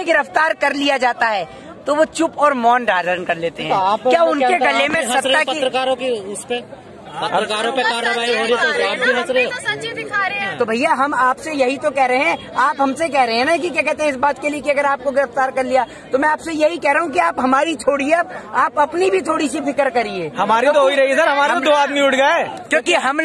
गिरफ्तार कर लिया जाता है तो वो चुप और मौन धारण कर लेते हैं। क्या उनके गले में सत्ता की पत्रकारों की उस पे पत्रकारों पे कार्रवाई हो रही है तो आप भी हंस रहे हो? सच्ची दिखा रहे हैं। तो भैया हम आपसे यही तो कह रहे हैं, आप हमसे कह रहे हैं ना कि क्या कहते हैं इस बात के लिए कि अगर आपको गिरफ्तार कर लिया तो मैं आपसे यही कह रहा हूँ कि आप हमारी छोड़िए, आप अपनी भी थोड़ी सी फिक्र करिए। हमारी तो हो ही रही है सर, हमारे तो 2 आदमी उठ गए। क्योंकि हम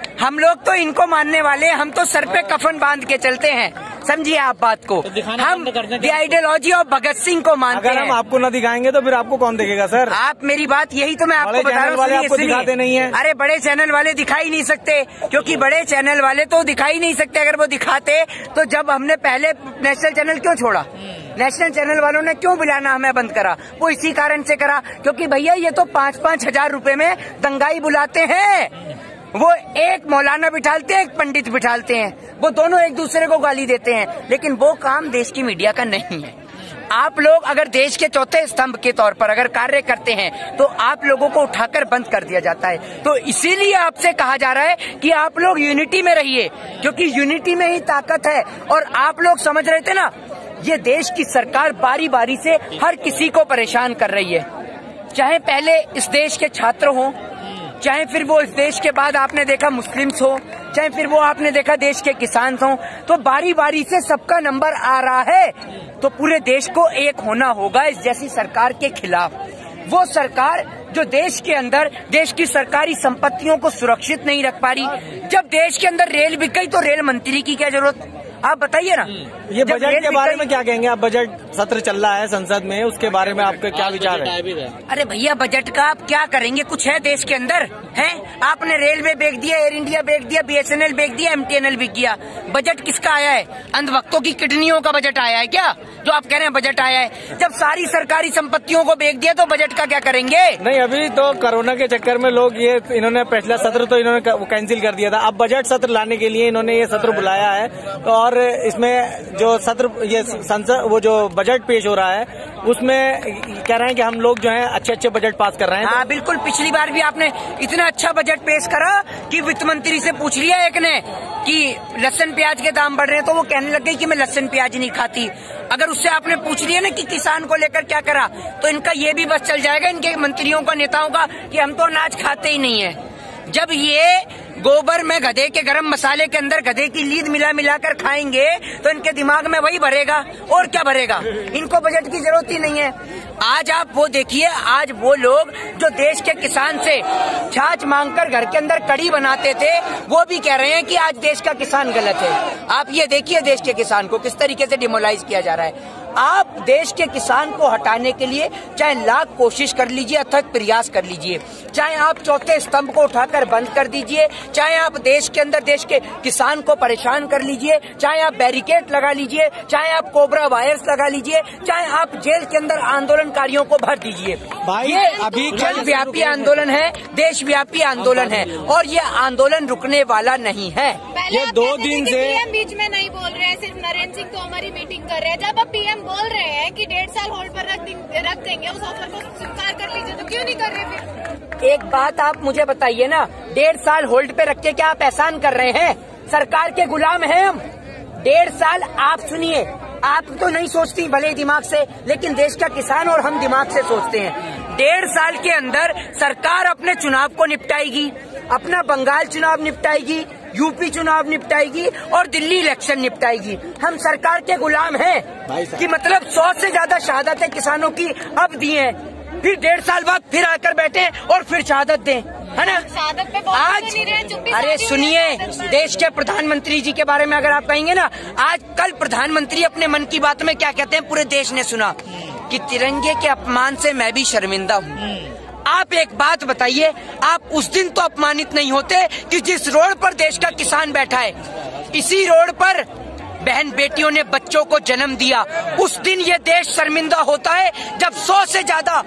लोग तो इनको मानने वाले, हम तो सर पे कफन बांध के चलते हैं, समझिए आप बात को। हम the ideology of Bhagat Singh को मानते हैं। अगर हम आपको न दिखाएंगे तो फिर आपको कौन देखेगा सर? आप मेरी बात यही तो मैं आपको बता रहा हूँ, आपको दिखाते नहीं है। अरे बड़े चैनल वाले दिखाई नहीं सकते, क्योंकि बड़े चैनल वाले तो दिखाई नहीं सकते। अगर वो दिखाते तो जब हमने पहले नेशनल चैनल क्यों छोड़ा, नेशनल चैनल वालों ने क्यों बुलाना हमें बंद करा? वो इसी कारण से करा क्योंकि भैया ये तो 5-5 हजार रुपए में दंगाई बुलाते हैं। वो एक मौलाना बिठालते हैं, एक पंडित बिठालते हैं, वो दोनों एक दूसरे को गाली देते हैं, लेकिन वो काम देश की मीडिया का नहीं है। आप लोग अगर देश के चौथे स्तंभ के तौर पर अगर कार्य करते हैं तो आप लोगों को उठाकर बंद कर दिया जाता है। तो इसीलिए आपसे कहा जा रहा है कि आप लोग यूनिटी में रहिए, क्योंकि यूनिटी में ही ताकत है। और आप लोग समझ रहे थे ना, ये देश की सरकार बारी बारी से हर किसी को परेशान कर रही है, चाहे पहले इस देश के छात्र हों, चाहे फिर वो इस देश के बाद आपने देखा मुस्लिम्स हो, चाहे फिर वो आपने देखा देश के किसान हों, तो बारी बारी से सबका नंबर आ रहा है। तो पूरे देश को एक होना होगा इस जैसी सरकार के खिलाफ। वो सरकार जो देश के अंदर देश की सरकारी संपत्तियों को सुरक्षित नहीं रख पा रही। जब देश के अंदर रेल बिक गई तो रेल मंत्री की क्या जरूरत, आप बताइए ना। ये बजट के बारे में क्या कहेंगे आप? बजट सत्र चल रहा है संसद में, उसके बारे में आपके क्या विचार है? अरे भैया बजट का आप क्या करेंगे? कुछ है देश के अंदर है? आपने रेलवे बेच दिया, एयर इंडिया बेच दिया, BSNL बेच दिया, MTNL बिक गया। बजट किसका आया है? अंधभक्तों की किडनियों का बजट आया है क्या, जो आप कह रहे हैं बजट आया है? जब सारी सरकारी संपत्तियों को बेच दिया तो बजट का क्या करेंगे? नहीं, अभी तो कोरोना के चक्कर में लोग इन्होंने पिछला सत्र तो इन्होंने कैंसिल कर दिया था। अब बजट सत्र लाने के लिए इन्होंने ये सत्र बुलाया है। तो और इसमें जो सत्र ये संसद वो जो बजट पेश हो रहा है उसमें कह रहे हैं कि हम लोग जो है अच्छे बजट पास कर रहे हैं। हाँ बिल्कुल, पिछली बार भी आपने इतना अच्छा बजट पेश करा कि वित्त मंत्री से पूछ लिया एक ने कि लहसुन प्याज के दाम बढ़ रहे हैं, तो वो कहने लग गई कि मैं लहसुन प्याज नहीं खाती। अगर उससे आपने पूछ लिया ना कि किसान को लेकर क्या करा, तो इनका ये भी बस चल जाएगा इनके मंत्रियों का, नेताओं का, कि हम तो अनाज खाते ही नहीं है। जब ये गोबर में गधे के गरम मसाले के अंदर गधे की लीद मिलाकर खाएंगे तो इनके दिमाग में वही भरेगा, और क्या भरेगा? इनको बजट की जरूरत ही नहीं है। आज आप वो देखिए, आज वो लोग जो देश के किसान से छाछ मांगकर घर के अंदर कड़ी बनाते थे, वो भी कह रहे हैं कि आज देश का किसान गलत है। आप ये देखिए देश के किसान को किस तरीके से डिमोलाइज किया जा रहा है। आप देश के किसान को हटाने के लिए चाहे लाख कोशिश कर लीजिए, अथक प्रयास कर लीजिए, चाहे आप चौथे स्तंभ को उठाकर बंद कर दीजिए, चाहे आप देश के अंदर देश के किसान को परेशान कर लीजिए, चाहे आप बैरिकेड लगा लीजिए, चाहे आप कोबरा वायर्स लगा लीजिए, चाहे आप जेल के अंदर आंदोलनकारियों को भर दीजिए। ये अभी जगव्यापी आंदोलन है, देशव्यापी आंदोलन है, और ये आंदोलन रुकने वाला नहीं है। ये 2 दिन से पीएम बीच में नहीं बोल रहे हैं, सिर्फ नरेंद्र सिंह तोमर ही मीटिंग कर रहे हैं। जब अब पीएम बोल रहे हैं कि 1.5 साल होल्ड पर रख देंगे, उस ऑफर को स्वीकार कर लीजिए, तो क्यों नहीं कर रहे फिर? एक बात आप मुझे बताइए ना, 1.5 साल होल्ड पे रख के क्या आप एहसान कर रहे हैं? सरकार के गुलाम हैं हम। 1.5 साल आप सुनिए, आप तो नहीं सोचती भले दिमाग से, लेकिन देश का किसान और हम दिमाग से सोचते हैं। 1.5 साल के अंदर सरकार अपने चुनाव को निपटाएगी, अपना बंगाल चुनाव निपटाएगी, यूपी चुनाव निपटाएगी और दिल्ली इलेक्शन निपटाएगी। हम सरकार के गुलाम हैं कि मतलब 100 से ज्यादा शहादतें किसानों की अब दी हैं, फिर 1.5 साल बाद फिर आकर बैठे और फिर शहादत दें, है ना? शहादत पे आज अरे सुनिए, देश के प्रधानमंत्री जी के बारे में अगर आप कहेंगे ना, आज कल प्रधानमंत्री अपने मन की बात में क्या कहते हैं, पूरे देश ने सुना कि तिरंगे के अपमान से मैं भी शर्मिंदा हूँ। आप एक बात बताइए, आप उस दिन तो अपमानित नहीं होते कि जिस रोड पर देश का किसान बैठा है, इसी रोड पर बहन बेटियों ने बच्चों को जन्म दिया, उस दिन ये देश शर्मिंदा होता है जब 100 से ज्यादा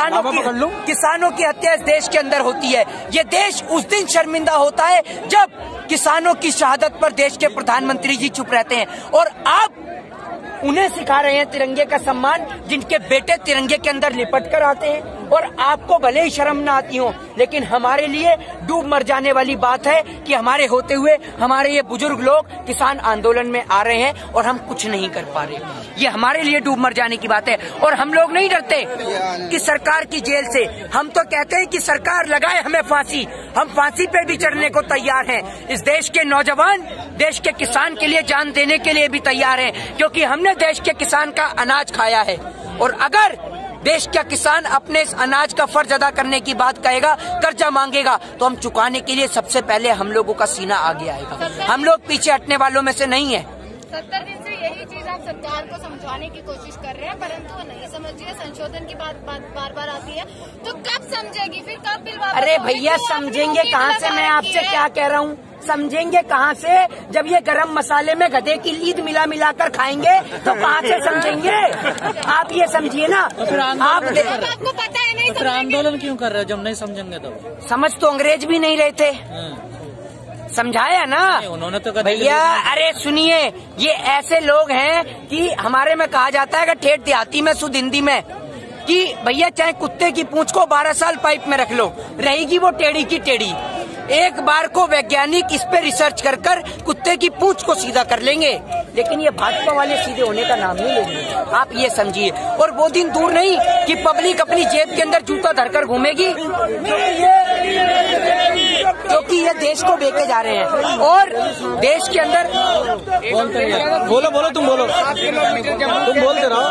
किसानों की हत्या इस देश के अंदर होती है। ये देश उस दिन शर्मिंदा होता है जब किसानों की शहादत पर देश के प्रधानमंत्री जी चुप रहते हैं। और आप उन्हें सिखा रहे हैं तिरंगे का सम्मान, जिनके बेटे तिरंगे के अंदर लिपट कर आते हैं। और आपको भले ही शर्म ना आती हो, लेकिन हमारे लिए डूब मर जाने वाली बात है कि हमारे होते हुए हमारे ये बुजुर्ग लोग किसान आंदोलन में आ रहे हैं और हम कुछ नहीं कर पा रहे। ये हमारे लिए डूब मर जाने की बात है। और हम लोग नहीं डरते कि सरकार की जेल से, हम तो कहते हैं कि सरकार लगाए हमें फांसी, हम फांसी पे भी चढ़ने को तैयार हैं। इस देश के नौजवान देश के किसान के लिए जान देने के लिए भी तैयार हैं, क्योंकि हमने देश के किसान का अनाज खाया है। और अगर देश का किसान अपने इस अनाज का फर्ज अदा करने की बात कहेगा, कर्जा मांगेगा, तो हम चुकाने के लिए सबसे पहले हम लोगों का सीना आगे आएगा। हम लोग पीछे हटने वालों में से नहीं है। 70 दिन से यही चीज आप सरकार को समझाने की कोशिश कर रहे हैं, परंतु वो नहीं समझ रही है। संशोधन की बात बार बार आती है, तो कब समझेगी फिर, कब बिल वापस? अरे भैया समझेंगे कहाँ से? मैं आपसे क्या कह रहा हूँ, समझेंगे कहाँ से? जब ये गरम मसाले में गधे की लीद मिला कर खाएंगे तो कहाँ से समझेंगे? आप ये समझिए ना। आपको पता है नहीं, फिर आंदोलन क्यों कर रहे हो जब नहीं समझेंगे? तो समझ तो अंग्रेज भी नहीं रहे थे, समझाया ना उन्होंने तो। भैया अरे सुनिए, ये ऐसे लोग हैं कि हमारे में कहा जाता है कि ठेठ देहाती में शुद्ध हिंदी में कि भैया चाहे कुत्ते की पूंछ को 12 साल पाइप में रख लो, रहेगी वो टेढ़ी की टेढ़ी। एक बार को वैज्ञानिक इस पे रिसर्च कर कुत्ते की पूंछ को सीधा कर लेंगे, लेकिन ये भाजपा वाले सीधे होने का नाम नहीं लेंगे। आप ये समझिए। और वो दिन दूर नहीं कि पब्लिक अपनी जेब के अंदर जूता धरकर घूमेगी, क्योंकि ये देश को बेचे जा रहे हैं। और देश के अंदर बोलो तुम बोलते रहो।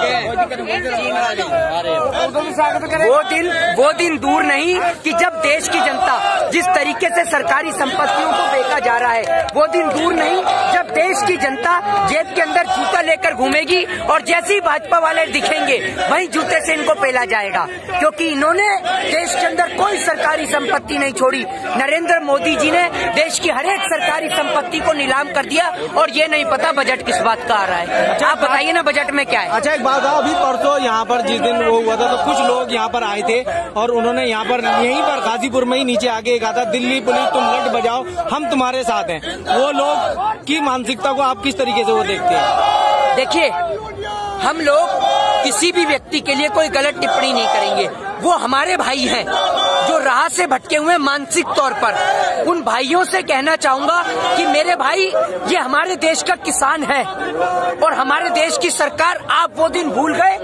वो दिन दूर नहीं कि जब देश की जनता जिस तरीके से सरकारी संपत्तियों को बेचा जा रहा है, वो दिन दूर नहीं जब देश की जनता जेब के अंदर जूता लेकर घूमेगी और जैसे ही भाजपा वाले दिखेंगे वहीं जूते से इनको पेला जाएगा, क्योंकि इन्होंने देश के अंदर कोई सरकारी संपत्ति नहीं छोड़ी। नरेंद्र मोदी जी ने देश की हर एक सरकारी संपत्ति को नीलाम कर दिया और ये नहीं पता बजट किस बात का आ रहा है। आप बताइए ना बजट में क्या है? अच्छा एक बात, अभी परसों यहाँ पर जिस दिन वो हुआ था तो कुछ लोग यहाँ पर आए थे और उन्होंने यहाँ पर यहीं पर गाजीपुर में ही नीचे आके कहा था, दिल्ली पुलिस तुम लट बजाओ, हम तुम्हारे साथ हैं। वो लोग की मानसिकता को आप किस तरीके से वो देखते हैं? देखिए, हम लोग किसी भी व्यक्ति के लिए कोई गलत टिप्पणी नहीं करेंगे। वो हमारे भाई हैं जो राह से भटके हुए मानसिक तौर पर। उन भाइयों से कहना चाहूंगा कि मेरे भाई, ये हमारे देश का किसान है और हमारे देश की सरकार, आप वो दिन भूल गए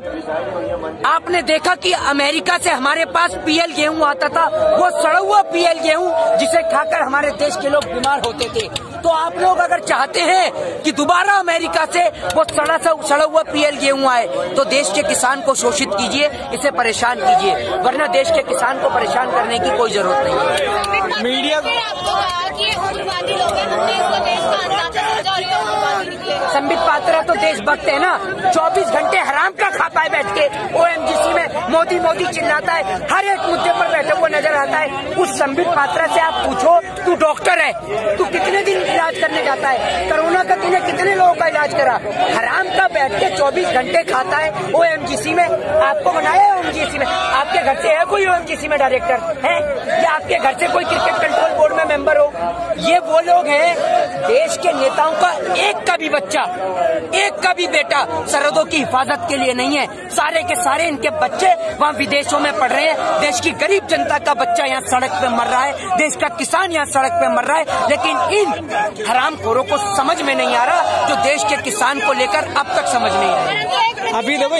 जब आपने देखा कि अमेरिका से हमारे पास पीएल गेहूं आता था, वो सड़ा हुआ पीएल गेहूं जिसे खाकर हमारे देश के लोग बीमार होते थे। तो आप लोग अगर चाहते हैं कि दोबारा अमेरिका से वो सड़ा हुआ पीएल गेहूं आए, तो देश के किसान को शोषित कीजिए, इसे परेशान कीजिए, वरना देश के किसान को परेशान करने की कोई जरूरत नहीं है। मीडिया आपको कहा कि उग्रवादी लोग हैं, हमने इसको देश का अंदाजा समझा और ये उग्रवादी निकलेगा। संबित पात्रा तो देशभक्त है ना, 24 घंटे हराम का खाता है बैठ के OMGC में, मोदी मोदी चिल्लाता है, हर एक मुद्दे पर बैठे हुए नजर आता है। उस संबित पात्रा से आप पूछो, तू डॉक्टर है, तू कितने दिन इलाज करने जाता है? कोरोना का तूने कितने लोगों का इलाज करा? हराम का बैठ के 24 घंटे खाता है OMGC में। आपको बनाया है OMGC में? आपके घर से है कोई OMGC में डायरेक्टर है, या आपके घर से कोई क्रिकेट कंट्रोल बोर्ड में मेंबर हो? ये वो लोग हैं, देश के नेताओं का एक का भी बच्चा, एक का भी बेटा सरहदों की हिफाजत के लिए नहीं है। सारे के सारे इनके बच्चे वहाँ विदेशों में पढ़ रहे हैं। देश की गरीब जनता का बच्चा यहाँ सड़क पे मर रहा है, देश का किसान यहाँ सड़क पे मर रहा है, लेकिन इन हरामखोरों को समझ में नहीं आ रहा जो देश के किसान को लेकर अब तक समझ नहीं आया। अभी देखो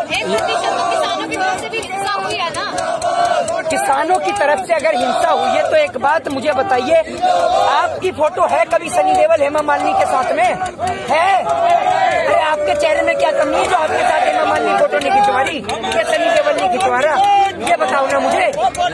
किसानों की तरफ से भी हिंसा हुई है ना, किसानों की तरफ से अगर हिंसा हुई है तो एक बात मुझे बताइए, आपकी फोटो है कभी सनी देओल हेमा मालिनी के साथ में है? अरे आपके चेहरे में क्या कमी है जो आपके साथ हेमा मालिनी फोटो नहीं खिंचवा रही, क्या सनी देओल नहीं खिंचवा रहा? ये बताओ ना मुझे।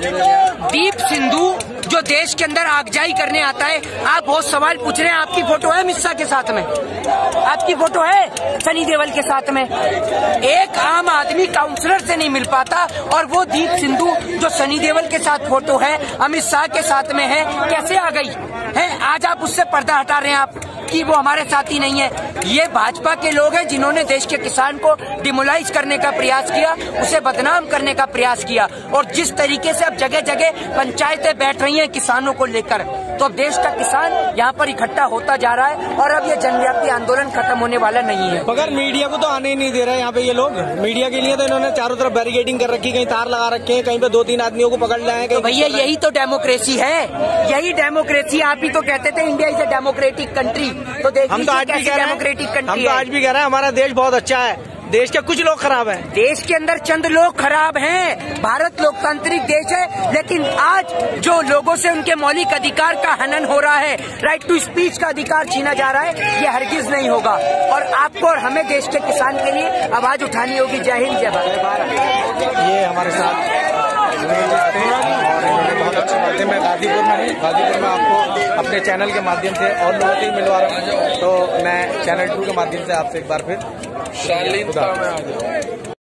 दीप सिंधु जो देश के अंदर आगजाई करने आता है, आप बहुत सवाल पूछ रहे हैं, आपकी फोटो है मिस्सा के साथ में? आपकी फोटो है सनी देओल के साथ में? एक आम आदमी काउंसलर से नहीं मिल पाता और वो दीप सिंधु जो सनी देओल के साथ फोटो है, अमित शाह के साथ में है, कैसे आ गई है? आज आप उससे पर्दा हटा रहे हैं आप कि वो हमारे साथी नहीं है। ये भाजपा के लोग हैं जिन्होंने देश के किसान को डिमोलाइज करने का प्रयास किया, उसे बदनाम करने का प्रयास किया, और जिस तरीके से अब जगह जगह पंचायतें बैठ रही हैं किसानों को लेकर, तो अब देश का किसान यहाँ पर इकट्ठा होता जा रहा है और अब ये जनव्यापी आंदोलन खत्म होने वाला नहीं है। मगर मीडिया को तो आने ही नहीं दे रहे यहाँ पे ये लोग। मीडिया के लिए तो इन्होंने चारों तरफ बैरिकेडिंग कर रखी, कहीं तार लगा रखे हैं, कहीं पे 2-3 आदमियों को पकड़ लाए हैं। तो भैया यही तो डेमोक्रेसी है, यही डेमोक्रेसी। आप ही तो कहते थे India is a democratic country, तो देखिए हम तो आज भी कह रहे हैं, डेमोक्रेटिक कंट्री हम तो आज भी कह रहे हैं हमारा देश बहुत अच्छा है। देश के कुछ लोग खराब हैं। देश के अंदर चंद लोग खराब हैं। भारत लोकतांत्रिक देश है, लेकिन आज जो लोगों से उनके मौलिक अधिकार का हनन हो रहा है, राइट टू स्पीच का अधिकार छीना जा रहा है, ये हरगिज नहीं होगा। और आपको और हमें देश के किसान के लिए आवाज उठानी होगी। जय हिंद, जय भारत। ये हमारे साथ बहुत अच्छे माध्यम है। गाजीपुर में है, गाजीपुर में आपको अपने चैनल के माध्यम से और लोगों से मिलवा रहा हूँ, तो मैं चैनल 2 के माध्यम से आपसे एक बार फिर